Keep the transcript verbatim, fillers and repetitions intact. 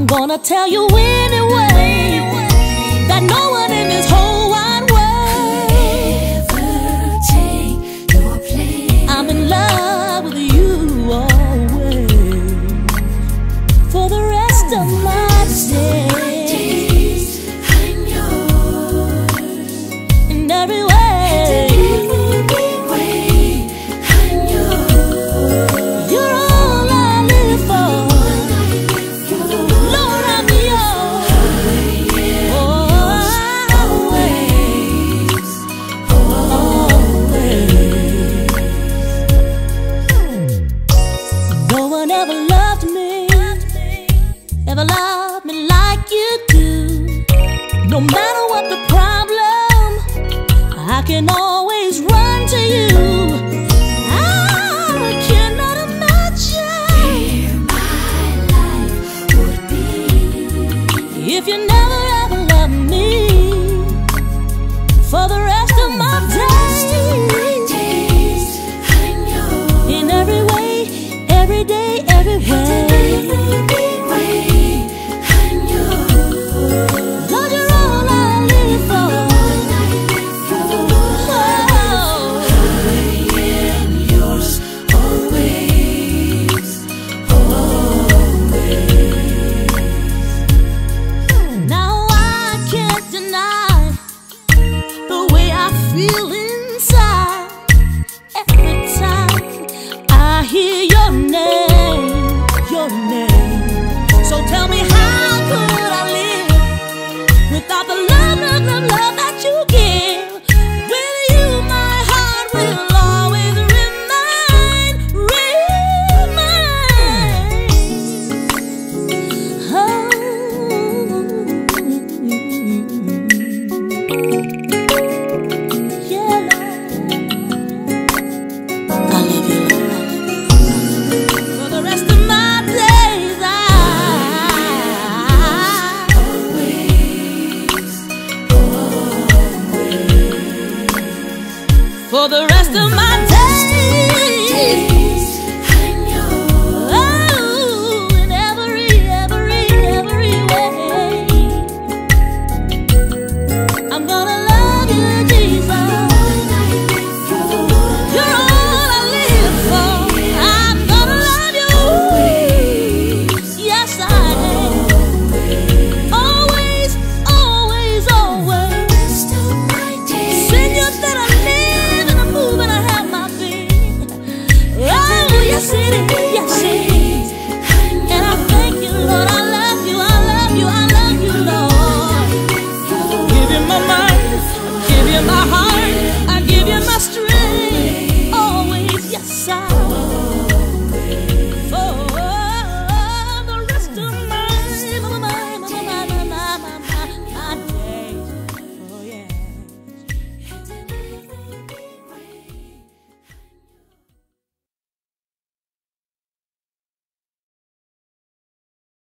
I'm gonna tell you anyway that no one in this whole wide world could ever take your place. I'm in love with you always for the rest of my days. I'm yours in every way. Never loved me like you do. No matter what the problem, I can always run to you. I cannot imagine where my life would be if you never ever loved me for the rest of my days. I'm yours in every way, every day, every way. I'm yours.